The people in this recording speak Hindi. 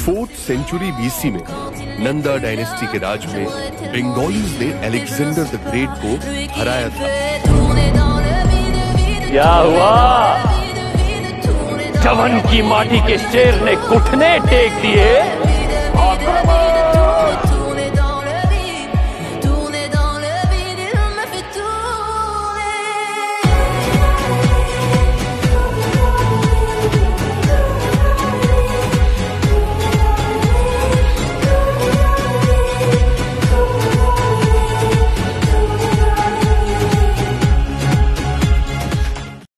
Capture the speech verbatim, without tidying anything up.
फोर्थ सेंचुरी बीसी में नंदा डायनेस्टी के राज में बंगालीज ने अलेक्जेंडर द ग्रेट को हराया था। क्या हुआ? जवन की माटी के शेर ने घुटने टेक दिए।